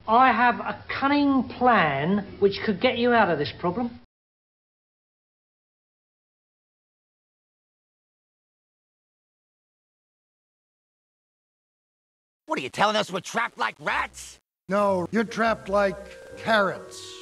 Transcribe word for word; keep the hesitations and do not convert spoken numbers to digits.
I have a cunning plan which could get you out of this problem. What are you telling us we're trapped like rats? No, you're trapped like carrots.